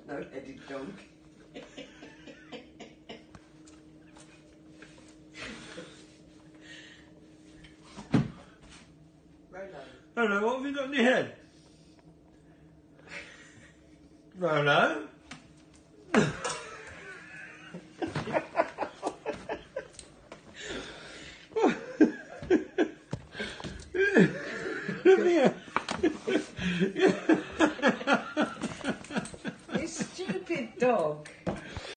No-headed dog. Rolo, what have you got in your head? Rolo? Come here.